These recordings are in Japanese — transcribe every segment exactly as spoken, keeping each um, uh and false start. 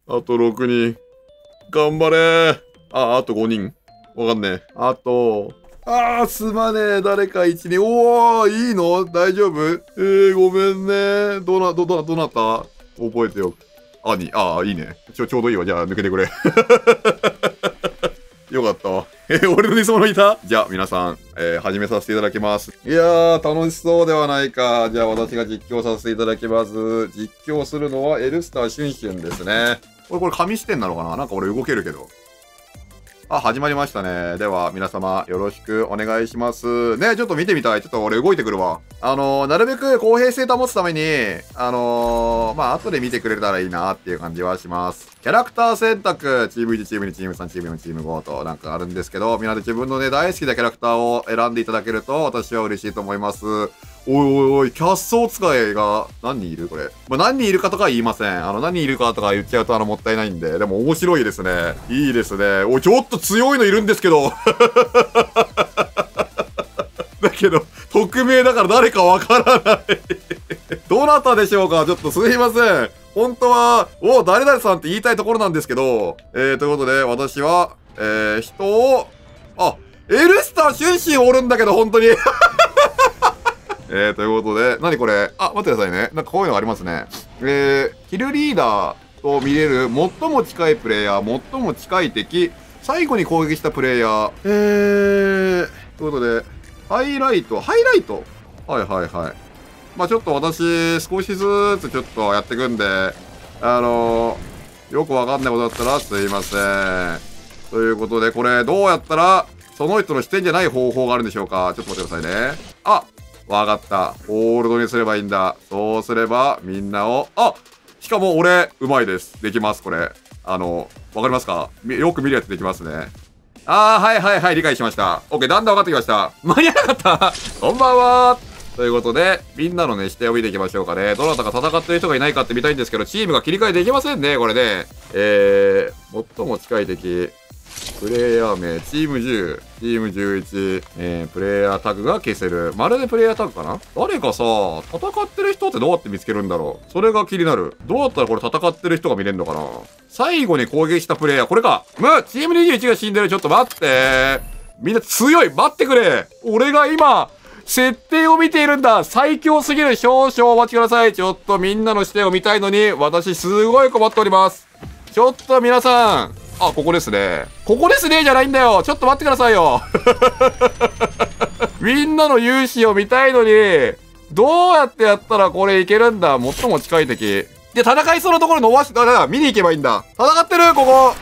あとろくにん。頑張れー。あ、あとごにん。わかんねえ。あと、あー、すまねえ。誰かいちにん。おー、いいの大丈夫えー、ごめんね。どな、ど、ど、どなた覚えてよ。兄、あー、いいね。ちょ、ちょうどいいわ。じゃあ、抜けてくれ。よかったわ。えー、俺の偽物いたじゃあ、皆さん、えー、始めさせていただきます。いやー、楽しそうではないか。じゃあ、私が実況させていただきます。実況するのは、エルスターシュンシュンですね。これ、これ、紙視点なのかななんか俺動けるけど。あ、始まりましたね。では、皆様、よろしくお願いします。ね、ちょっと見てみたい。ちょっと俺動いてくるわ。あのー、なるべく公平性保つために、あのー、まあ、後で見てくれたらいいなっていう感じはします。キャラクター選択、チームいち、チームに、チームさん、チームよん、チームごとなんかあるんですけど、皆で自分のね、大好きなキャラクターを選んでいただけると、私は嬉しいと思います。おいおいおい、キャッソー使いが何人いるこれ。まあ、何人いるかとか言いません。あの、何人いるかとか言っちゃうとあの、もったいないんで。でも面白いですね。いいですね。おい、ちょっと強いのいるんですけど。だけど、匿名だから誰かわからない。どなたでしょうかちょっとすいません。本当は、お誰々さんって言いたいところなんですけど、えー、ということで、私は、えー、人を、あ、エルスターシュンシンおるんだけど、本当に。えー、ということで、何これあ、待ってくださいね。なんかこういうのありますね。えー、キルリーダーと見れる最も近いプレイヤー、最も近い敵、最後に攻撃したプレイヤー。えー、ということで、ハイライト、ハイライトはいはいはい。まあちょっと私、少しずつちょっとやっていくんで、あのー、よくわかんないことだったらすいません。ということで、これどうやったら、その人の視点じゃない方法があるんでしょうかちょっと待ってくださいね。あわかった。ホールドにすればいいんだ。そうすれば、みんなを、あしかも俺、うまいです。できます、これ。あの、わかりますかよく見るやつできますね。あー、はいはいはい、理解しました。オッケー、だんだん分かってきました。間に合わなかったこんばんはということで、みんなのね、視点を見ていきましょうかね。どなたか戦ってる人がいないかって見たいんですけど、チームが切り替えできませんね、これね。えー、最も近い敵。プレイヤー名、チームじゅう、チームじゅういち、えー、プレイヤータグが消せる。まるでプレイヤータグかな誰かさ、戦ってる人ってどうやって見つけるんだろうそれが気になる。どうやったらこれ戦ってる人が見れるのかな最後に攻撃したプレイヤー、これかむチームにじゅういちが死んでる。ちょっと待ってみんな強い待ってくれ俺が今、設定を見ているんだ最強すぎる少々お待ちくださいちょっとみんなの視点を見たいのに、私すごい困っておりますちょっと皆さんあ、ここですね。ここですねじゃないんだよ。ちょっと待ってくださいよ。みんなの勇姿を見たいのに、どうやってやったらこれいけるんだ最も近い敵。で、戦いそうなところ伸ばし、だから見に行けばいいんだ。戦ってるここ。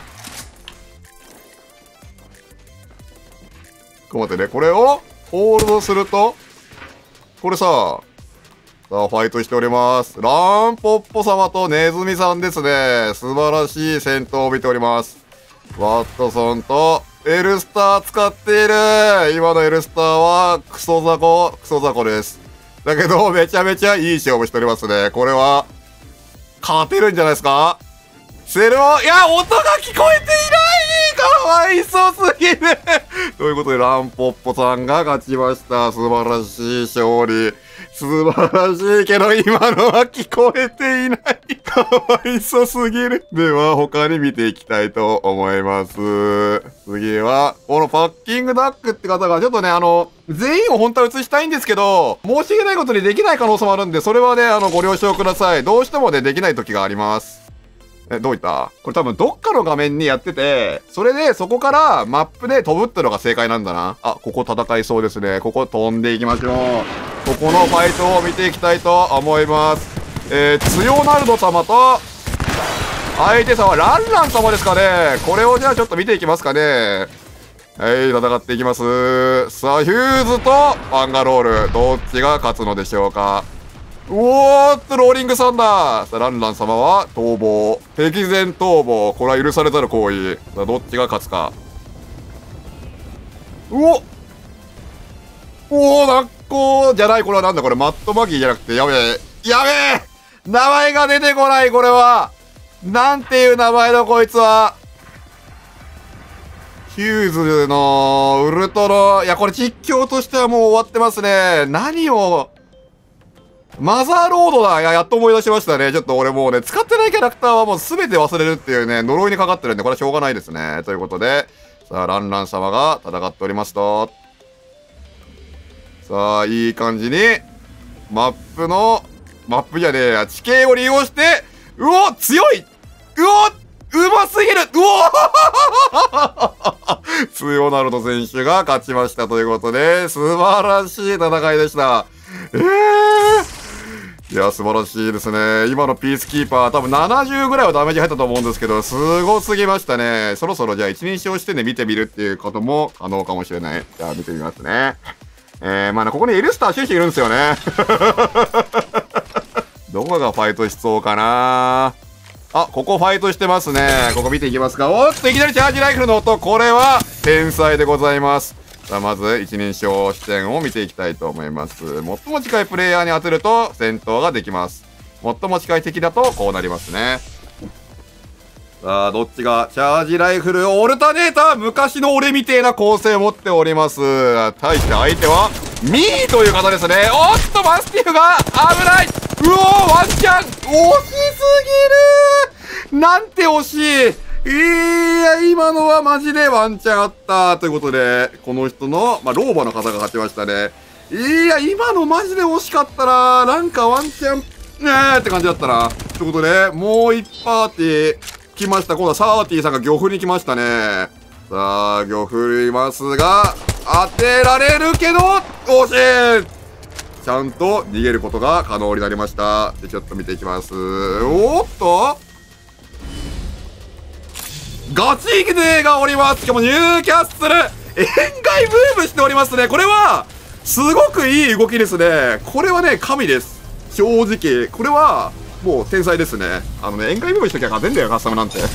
ちょっと待ってね。これを、ホールドすると、これさ、さあ、ファイトしております。ランポッポ様とネズミさんですね。素晴らしい戦闘を見ております。ワットソンとエルスター使っている今のエルスターはクソザコ、クソザコです。だけど、めちゃめちゃいい勝負しておりますね。これは、勝てるんじゃないですかセルオ、いや、音が聞こえていないかわいそうすぎるということで、ランポッポさんが勝ちました。素晴らしい勝利。素晴らしいけど、今のは聞こえていない。かわいそうすぎる。では、他に見ていきたいと思います。次は、このパッキングダックって方が、ちょっとね、あの、全員を本当は映したいんですけど、申し訳ないことにできない可能性もあるんで、それはね、あの、ご了承ください。どうしてもね、できない時があります。え、どういったこれ多分どっかの画面にやってて、それでそこからマップで飛ぶってのが正解なんだな。あ、ここ戦いそうですね。ここ飛んでいきましょう。ここのファイトを見ていきたいと思います。えー、ツヨナルド様と、相手様、ランラン様ですかね。これをじゃあちょっと見ていきますかね。はい、戦っていきます。さあ、ヒューズとバンガロール、どっちが勝つのでしょうか。うおーっと、ローリングサンダー。さあ、ランラン様は逃亡。敵前逃亡。これは許されざる行為。さあ、どっちが勝つか。うおおー、なんこじゃない。これはなんだこれ。マットマギーじゃなくて、やべえ。やべえ名前が出てこない、これは。なんていう名前だ、こいつは。ヒューズのウルトラ。いや、これ実況としてはもう終わってますね。何を。 マザーロードだ。いや、やっと思い出しましたね。ちょっと俺もうね、使ってないキャラクターはもう全て忘れるっていうね、呪いにかかってるんで、これはしょうがないですね。ということで、さあ、ランラン様が戦っておりますと。さあ、いい感じに、マップの、マップじゃねえや、地形を利用して、うお強いうおうますぎるうお強ナルト選手が勝ちましたということで、素晴らしい戦いでした。えーいや、素晴らしいですね。今のピースキーパー、多分ななじゅうぐらいはダメージ入ったと思うんですけど、すごすぎましたね。そろそろじゃあ一人称視点で見てみるっていうことも可能かもしれない。じゃあ見てみますね。えー、まあね、ここにエルスター終始いるんですよね。どこがファイトしそうかな。あ、ここファイトしてますね。ここ見ていきますか。おっと、いきなりチャージライフルの音。これは天才でございます。さあ、まず一人称視点を見ていきたいと思います。最も近いプレイヤーに当てると戦闘ができます。最も近い敵だとこうなりますね。さあ、どっちがチャージライフルオルタネーター、昔の俺みてえな構成を持っております。対して相手はミーという方ですね。おっと、マスティフが危ない。うおー、ワンチャン惜しすぎるなんて惜しい。いや、今のはマジでワンチャンあったということで、この人の、まあ、老婆の方が勝ちましたね。いや、今のマジで惜しかったな。なんかワンチャン、ねーって感じだったな。ということで、もう一パーティー来ました。今度はサーティーさんが魚振りに来ましたね。さあ、魚振りますが、当てられるけど、惜しいちゃんと逃げることが可能になりました。で、ちょっと見ていきます。おっとガチ勢がおります。しかもニューキャッスル円外ムーブしておりますね。これはすごくいい動きですね。これはね、神です。正直これはもう天才ですね。あのね、円外ムーブしときゃ勝てんだよ、カスタムなんて。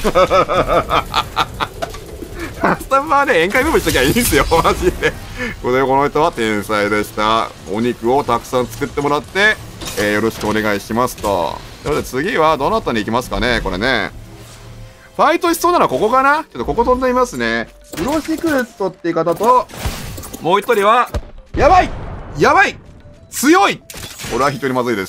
カスタムはね、円外ムーブしときゃいいんですよ、マジで。これこの人は天才でした。お肉をたくさん作ってもらって、えー、よろしくお願いしますと。ということで次はどなたに行きますかね、これね。ファイトしそうなのはここかな。ちょっとここ飛んでみますね。プロシクレットっていう方と、もう一人は、やばいやばい強い俺は一人まずいです。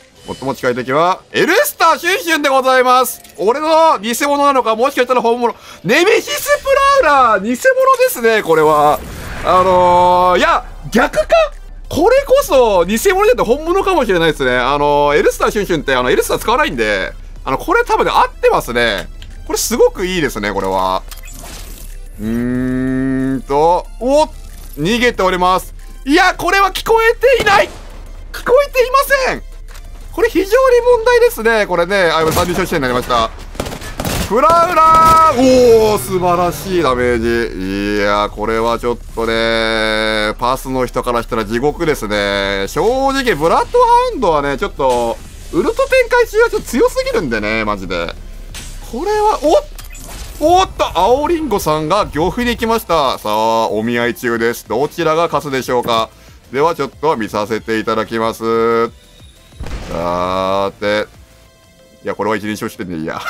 最も近い敵は、エルスターシュンシュンでございます。俺の偽物なのか、もしかしたら本物。ネメシスプラウラー偽物ですね、これは。あのー、いや、逆かこれこそ、偽物じゃなくて本物かもしれないですね。あのー、エルスターシュンシュンって、あの、エルスター使わないんで、あの、これ多分ね、合ってますね。これすごくいいですね、これは。うーんと、おっ逃げております。いや、これは聞こえていない聞こえていませんこれ非常に問題ですね、これね。あ、今さんにん称視点になりました。フラウラーおー、素晴らしいダメージ。いや、これはちょっとね、パスの人からしたら地獄ですね。正直、ブラッドハウンドはね、ちょっと、ウルト展開中はちょっと強すぎるんでね、マジで。これは、おっおっと、青りんごさんが漁夫に来ました。さあ、お見合い中です。どちらが勝つでしょうか。では、ちょっと見させていただきます。さーて。いや、これは一人称視点でいいや。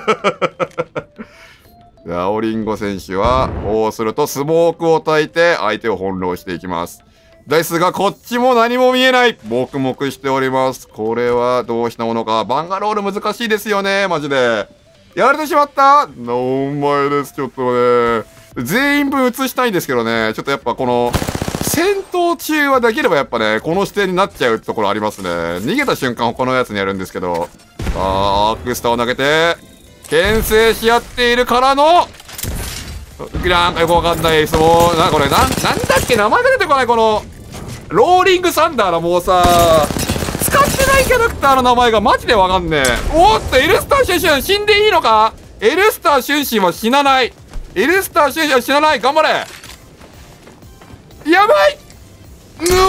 青りんご選手は、こうするとスモークを焚いて相手を翻弄していきます。ですが、こっちも何も見えない。黙々しております。これはどうしたものか。バンガロール難しいですよね、マジで。やられてしまったノーマイです、ちょっとね。全員分映したいんですけどね。ちょっとやっぱこの、戦闘中はできればやっぱね、この視点になっちゃうってところありますね。逃げた瞬間他のやつにやるんですけど。さあ、アークスターを投げて、牽制し合っているからの、なんかよくわかんない相撲。な、これ、なん、なんだっけ名前が出てこない、この、ローリングサンダーのもうさ、使ってないキャラクターの名前がマジでわかんねえ。おっと、エルスターシュンシュン死んでいいのか。エルスターシュンシンは死なない。エルスターシュンシンは死なない。頑張れ。やばいうおー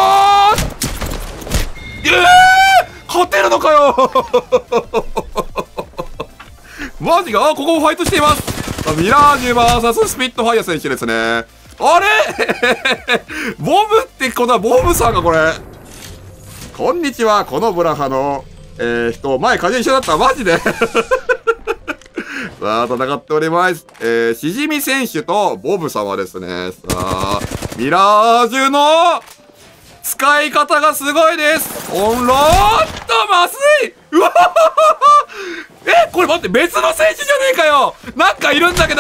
えー、勝てるのかよマジか。あ、ここもファイトしています。ミラージュ ブイエス スピットファイア選手ですね。あれボブってこのボブさんがこれ。こんにちは、このブラハの、えー、人、前風一緒だった。マジでさあ、戦っております。えー、しじみ選手とボブ様ですね。さあ、ミラージュの使い方がすごいです。おんろーっと、まずいうわはははえ、これ待って、別の選手じゃねえかよ。なんかいるんだけど。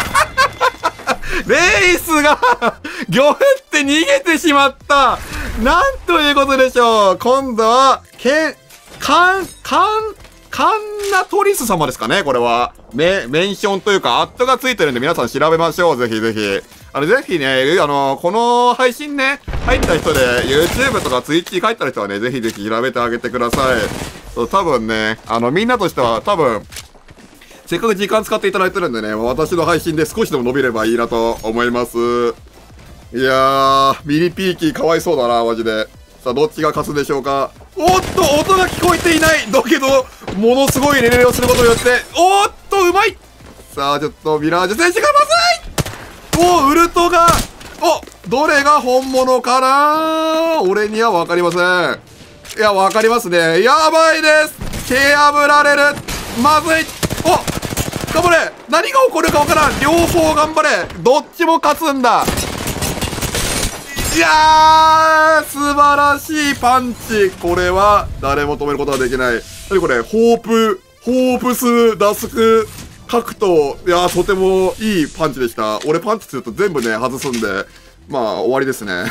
レイスが、魚フって逃げてしまった。なんということでしょう。今度は、けん、かん、かん、カンナトリス様ですかね、これは。メ、メンションというか、アットがついてるんで皆さん調べましょう。ぜひぜひ。あの、ぜひね、あの、この配信ね、入った人で、YouTube とか Twitch に入った人はね、ぜひぜひ調べてあげてください。そう多分ね、あの、みんなとしては、多分、せっかく時間使っていただいてるんでね、私の配信で少しでも伸びればいいなと思います。いやー、ミリピーキーかわいそうだな、マジで。さあ、どっちが勝つでしょうか。おっと、音が聞こえていない。だけど、ものすごいレレレをすることによって、おっと、うまい。さあ、ちょっと、ミラージュ選手がまずい。お、ウルトが、お、どれが本物かな。俺にはわかりません。いや、わかりますね。やばいです。蹴破られる。まずい。お、頑張れ。何が起こるかわからん。両方頑張れ。どっちも勝つんだ。いやー、素晴らしいパンチ。これは誰も止めることはできない。何これ、ホープ、ホープス、ダスク、格闘。いやー、とてもいいパンチでした。俺パンチすると全部ね、外すんで、まあ、終わりですね。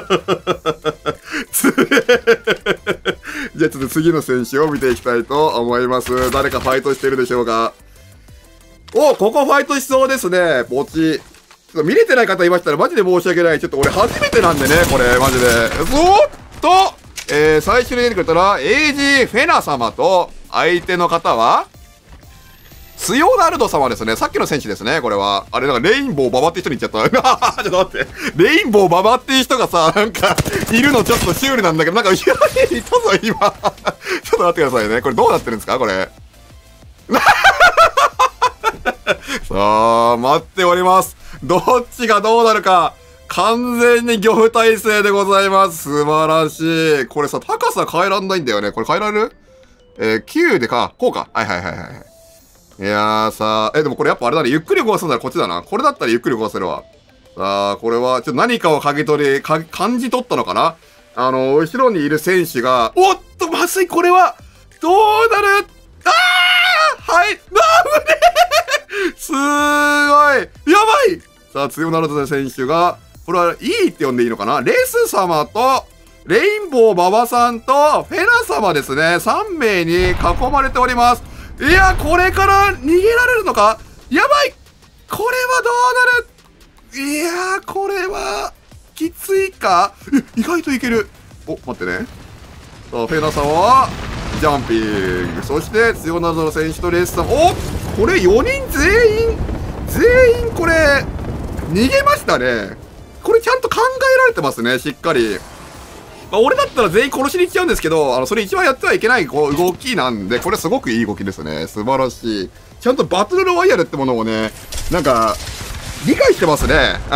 じゃあちょっと次の選手を見ていきたいと思います。誰かファイトしてるでしょうか。お、ここファイトしそうですね。ポチ。ちょっと見れてない方いましたらマジで申し訳ない。ちょっと俺初めてなんでね、これ、マジで。おっと、えー、最初に出てくれたら、エイジー・フェナ様と、相手の方は、スヨナルド様ですね。さっきの選手ですね、これは。あれ、なんかレインボーババって人に言っちゃった。ちょっと待って。レインボーババっていう人がさ、なんか、いるのちょっとシュールなんだけど、なんか、いや、いたぞ、今。ちょっと待ってくださいね。これどうなってるんですか、これ。さあ、待っております。どっちがどうなるか。完全に漁夫体制でございます。素晴らしい。これさ、高さ変えらんないんだよね。これ変えられる？えー、きゅうでか。こうか。はいはいはいはい。いやーさー、え、でもこれやっぱあれだね。ゆっくり動かすんならこっちだな。これだったらゆっくり動かせるわ。さあ、これは、ちょっと何かを嗅ぎ取り、か、感じ取ったのかな。あの、後ろにいる選手が、おっと、まずい、これは、どうなる？あーはい、なぶねーすーごいやばい。さあ、強なると選手が、これは、いいって呼んでいいのかな。レス様と、レインボー馬場さんと、フェナ様ですね。さん名に囲まれております。いや、これから逃げられるのか？やばい！これはどうなる？いやー、これは、きついか？え、意外といける。お、待ってね。さあ、フェナ様は、ジャンピング。そして、強なぞの選手とレースさん。お！これよにん全員、全員これ、逃げましたね。これちゃんと考えられてますね、しっかり。まあ、俺だったら全員殺しに行っちゃうんですけど、あの、それ一番やってはいけないこう動きなんで、これすごくいい動きですね。素晴らしい。ちゃんとバトルロワイヤルってものをね、なんか、理解してますね。うん。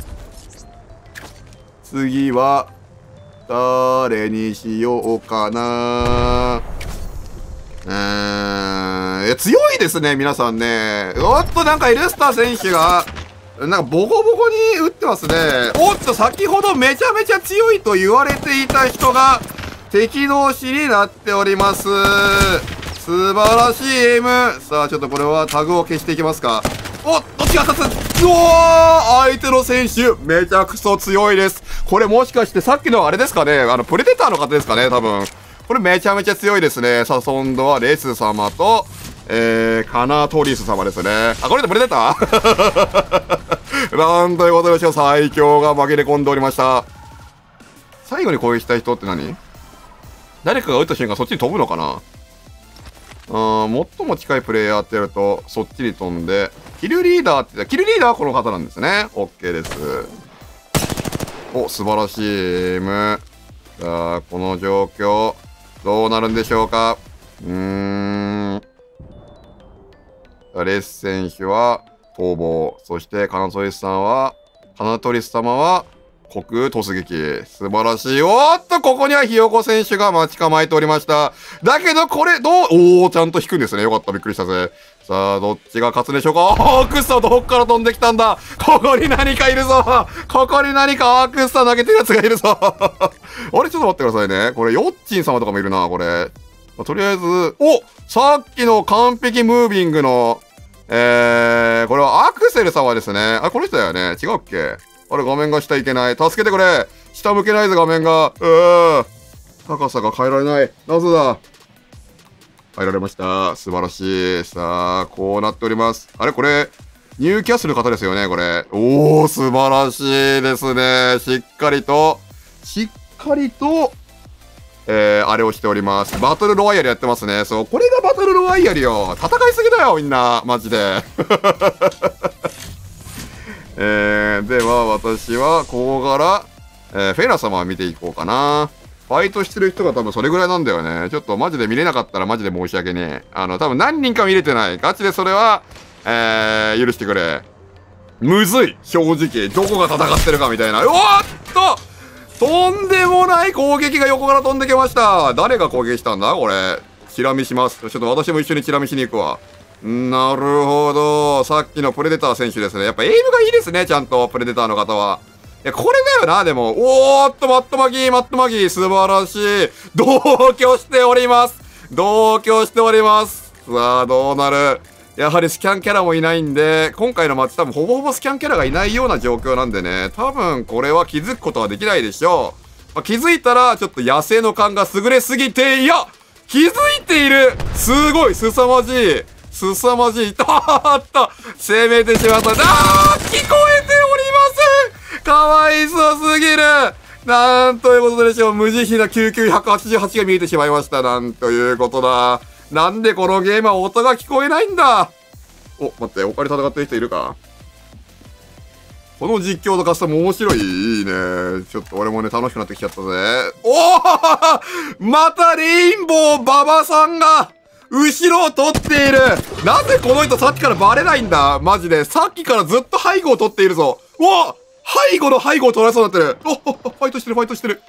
次は、誰にしようかな。うーん。いや、強いですね、皆さんね。おっと、なんかエルスター選手が、なんかボコボコに打ってますね。おっと、先ほどめちゃめちゃ強いと言われていた人が敵同士になっております。素晴らしいエイム。さあ、ちょっとこれはタグを消していきますか。おっ、どっちが勝つ？うおー、相手の選手、めちゃくそ強いです。これもしかしてさっきのあれですかね、あの、プレデターの方ですかね、多分。これめちゃめちゃ強いですね。さあ、今度はレス様と、えー、カナトリス様ですね。あ、これでプレデターなんということでしょう。最強が紛れ込んでおりました。最後に攻撃したい人って何？誰かが撃った瞬間そっちに飛ぶのかな？あー、最も近いプレイヤーってやると、そっちに飛んで、キルリーダーって、キルリーダーはこの方なんですね。OK です。お、素晴らしいエイム。さあ、この状況、どうなるんでしょうか。うーん。レス選手は逃亡。そして、カナトリスさんは、カナトリス様は国突撃。素晴らしい。おっと、ここにはひよこ選手が待ち構えておりました。だけど、これ、どう、おー、ちゃんと引くんですね。よかった、びっくりしたぜ。さあ、どっちが勝つんでしょうか。おー、クッサどっから飛んできたんだ。ここに何かいるぞ。ここに何かアークッサ投げてるやつがいるぞ。あれ、ちょっと待ってくださいね。これ、ヨッチン様とかもいるな、これ。まあ、とりあえず、おさっきの完璧ムービングの、えー、これはアクセル様ですね。あ、この人だよね。違うっけ。あれ、画面が下いけない。助けてくれ。下向けないぜ、画面が。うー。高さが変えられない。なぜだ。変えられました。素晴らしい。さあ、こうなっております。あれ、これ、ニューキャッスルの方ですよね、これ。おー、素晴らしいですね。しっかりと、しっかりと、えー、あれをしております。バトルロワイヤルやってますね。そう、これがバトルロワイヤルよ。戦いすぎだよ、みんな。マジで。えー、では、私は、ここから、えー、フェラ様を見ていこうかな。ファイトしてる人が多分それぐらいなんだよね。ちょっとマジで見れなかったらマジで申し訳ねえ。あの、多分何人か見れてない。ガチでそれは、えー、許してくれ。むずい正直。どこが戦ってるかみたいな。おーっととんでもない攻撃が横から飛んできました。誰が攻撃したんだこれ。チラ見します。ちょっと私も一緒にチラ見しに行くわ。なるほど。さっきのプレデター選手ですね。やっぱエイムがいいですね、ちゃんと。プレデターの方は。いや、これだよな、でも。おーっと、マットマギー、マットマギー、素晴らしい。同居しております。同居しております。さあ、どうなる。やはりスキャンキャラもいないんで、今回のマッチ多分ほぼほぼスキャンキャラがいないような状況なんでね、多分これは気づくことはできないでしょう。まあ、気づいたら、ちょっと野生の勘が優れすぎて、いや気づいているすごい凄まじい凄まじいあっと攻めてしまった。あー聞こえておりませんかわいそうすぎるなんということでしょう。無慈悲なきゅうきゅういちはちはちが見えてしまいました。なんということだ。なんでこのゲームは音が聞こえないんだ。お、待って、他に戦ってる人いるか。この実況とカスタム面白い。いいね。ちょっと俺もね、楽しくなってきちゃったぜ。おーまたレインボー馬場さんが、後ろを取っている。なぜこの人さっきからバレないんだマジで。さっきからずっと背後を取っているぞ。うわ背後の背後を取られそうになってる。おファイトしてる、ファイトしてる。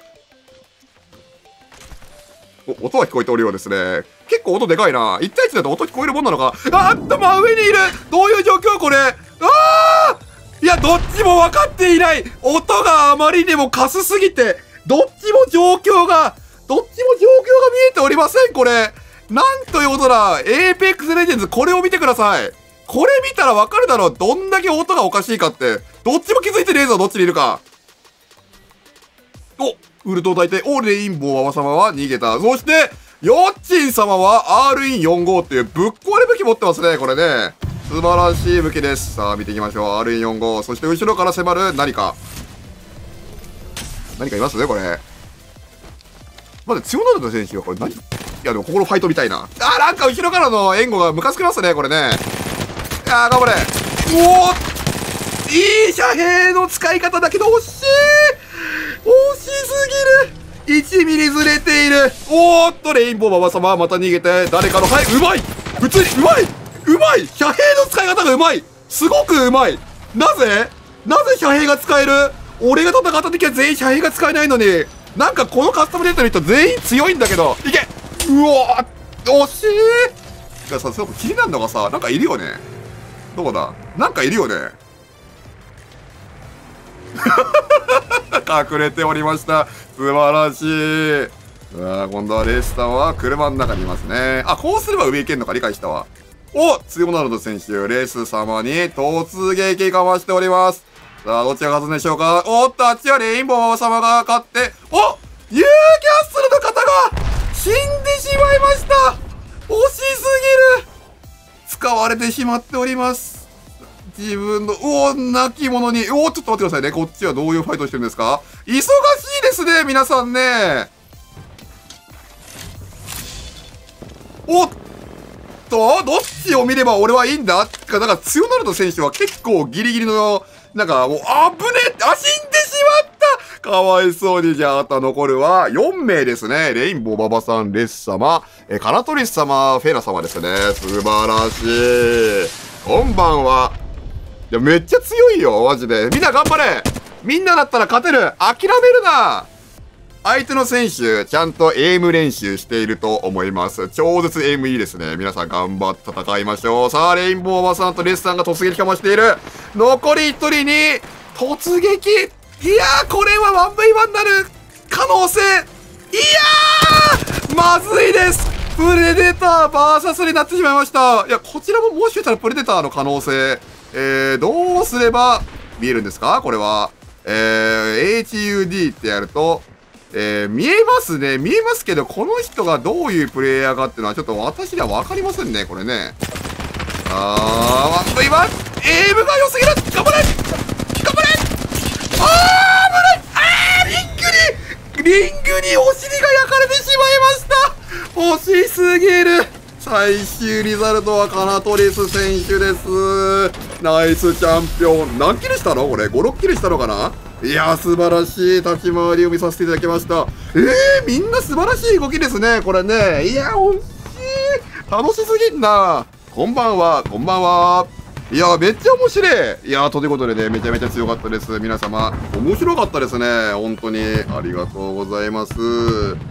お、音は聞こえておるようですね。結構音でかいな。いち対いちだと音聞こえるもんなのか。あっと、真上にいる。どういう状況これ。ああいや、どっちも分かっていない。音があまりにもカスすぎて、どっちも状況が、どっちも状況が見えておりません、これ。なんということだ。エーペックスレジェンズ、これを見てください。これ見たら分かるだろう。どんだけ音がおかしいかって。どっちも気づいてねえぞ、どっちにいるか。おウルト大帝、おレインボー馬場様は逃げた。そして、ヨッチン様は アールインよんじゅうご っていうぶっ壊れ武器持ってますね、これね。素晴らしい武器です。さあ、見ていきましょう。アールインよんじゅうご。そして後ろから迫る何か。何かいますね、これ。まだ強なるの選手はこれ何いや、でもここのファイトみたいな。あー、なんか後ろからの援護がムカつきますね、これね。いやー、頑張れ。おおいい遮蔽の使い方だけど惜しい惜しすぎる !いちミリずれている。おーっと、レインボー馬場様はまた逃げて、誰かの、はい、うまい普通にうまいうまい遮蔽の使い方がうまいすごくうまいなぜなぜ遮蔽が使える俺が戦った時は全員遮蔽が使えないのに、なんかこのカスタムデータの人全員強いんだけど、いけうわ惜しいがさ、すごく気になるのがさ、なんかいるよね。どこだなんかいるよね。隠れておりました。素晴らしい。さあ、今度はレースさんは車の中にいますね。あ、こうすれば上行けんのか理解したわ。お強なるの選手、レース様に突撃かましております。さあ、どっちが勝つんでしょうか。おっと、あっちはレインボーママ様が勝って、おユーキャッスルの方が死んでしまいました。惜しすぎる。使われてしまっております。自分の、おお、亡き者に、おお、ちょっと待ってくださいね。こっちはどういうファイトしてるんですか。忙しいですね、皆さんね。おっと、どっちを見れば俺はいいんだか、だから、強なるの選手は結構ギリギリの、なんか、もう、あぶねえあ、死んでしまったかわいそうに。じゃあ、あとは残るはよんめいですね。レインボー馬場さん、レス様、え、カナトリス様、フェナ様ですね。素晴らしい。こんばんは。いや、めっちゃ強いよ、マジで。みんな頑張れみんなだったら勝てる。諦めるな。相手の選手、ちゃんとエイム練習していると思います。超絶エイムいいですね。皆さん頑張って戦いましょう。さあ、レインボーマさんとレスさんが突撃かましている。残りひとりに突撃。いやー、これは ワンブイワン になる可能性。いやー、まずいです。プレデター ブイエス になってしまいました。いや、こちらももしかしたらプレデターの可能性。えー、どうすれば見えるんですかこれは。えー、エイチユーディー ってやると、えー、見えますね。見えますけど、この人がどういうプレイヤーかっていうのはちょっと私には分かりませんね、これね。あー、ワンブイワン、エイムが良すぎる。頑張れ頑張れ。あー、危ない。あー、リングに、リングにお尻が焼かれてしまいました。惜しすぎる。最終リザルトはカナトリス選手です。ナイスチャンピオン。何キルしたのこれ、ご、ろっキルしたのかな。いやー、素晴らしい立ち回りを見させていただきました。えー、みんな素晴らしい動きですね、これね。いやー、惜しい。楽しすぎんな。こんばんは、こんばんは。いやー、めっちゃ面白い。いやー、ということでね、めちゃめちゃ強かったです。皆様、面白かったですね。本当に。ありがとうございます。